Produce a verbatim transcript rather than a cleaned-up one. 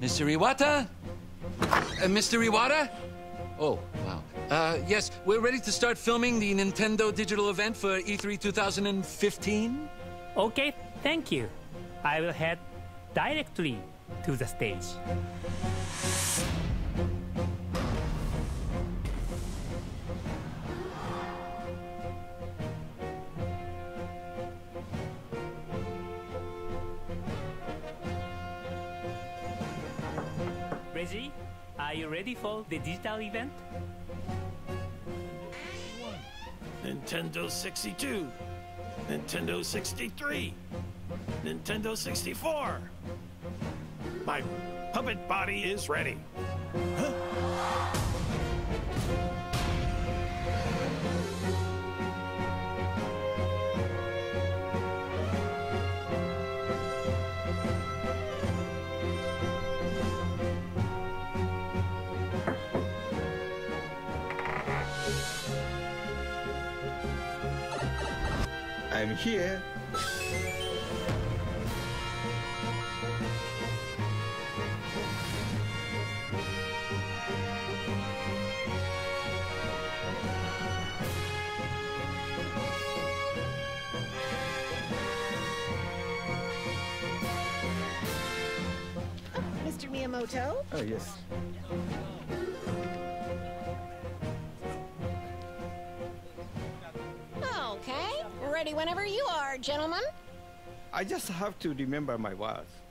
Mister Iwata? Uh, Mister Iwata? Oh, wow. Uh, yes, we're ready to start filming the Nintendo digital event for E three two thousand fifteen. Okay, thank you. I will head directly to the stage. Reggie, are you ready for the digital event? Nintendo sixty-two, Nintendo sixty-three, Nintendo sixty-four. My puppet body is ready. Huh? I'm here. Mister Miyamoto? Oh, yes. Okay, ready whenever you are, gentlemen. I just have to remember my words.